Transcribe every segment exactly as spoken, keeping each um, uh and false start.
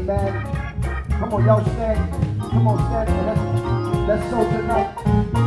Amen. Come on, y'all stand. Come on, stand. Let's, let's sow tonight.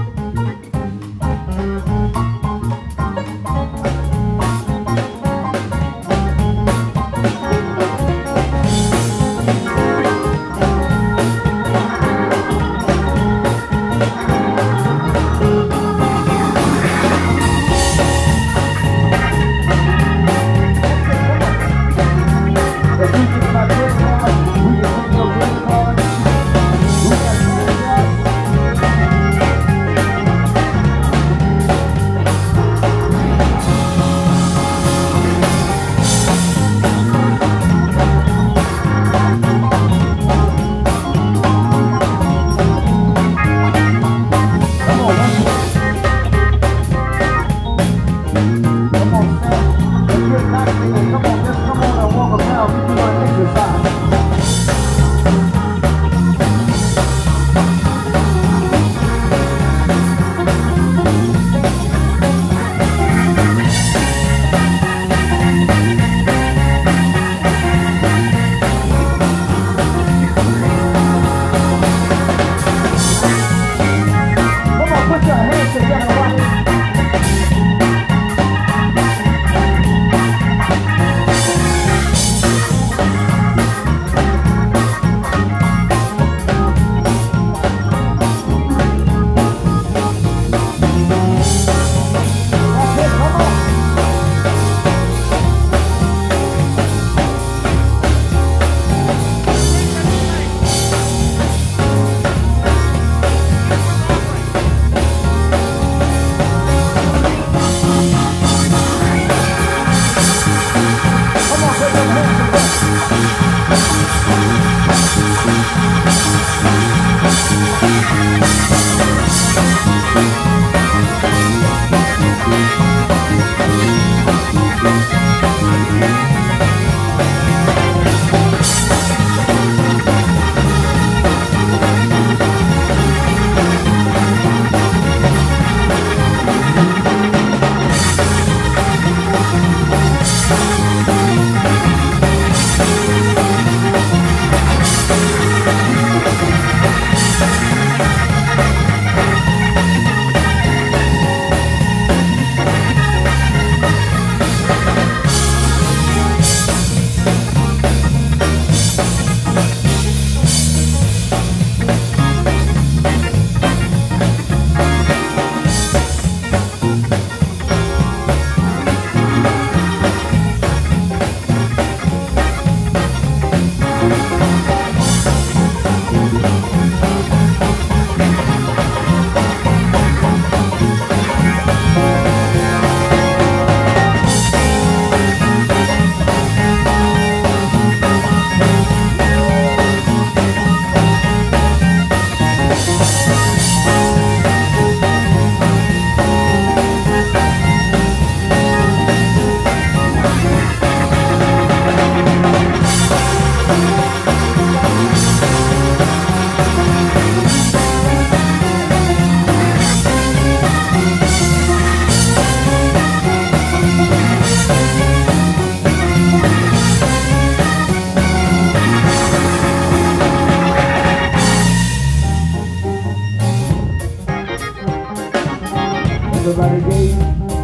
Everybody gave.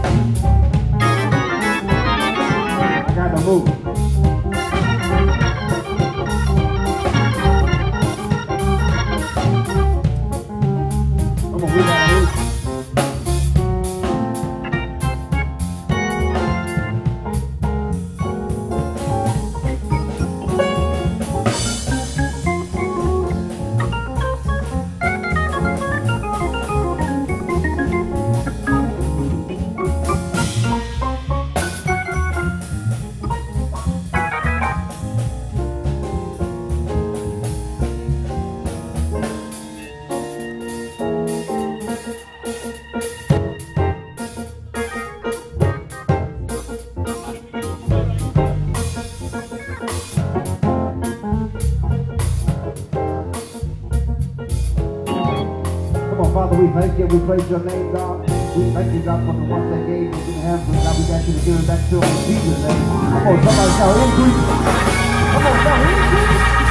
I got to move. Come on, we got to move. Father, we thank you, we praise your name, God. We thank you, God, for the ones that gave us in hands, and God, we got you to give it back to them in Jesus' name. Come on, somebody shout increase. Come on, shout increase.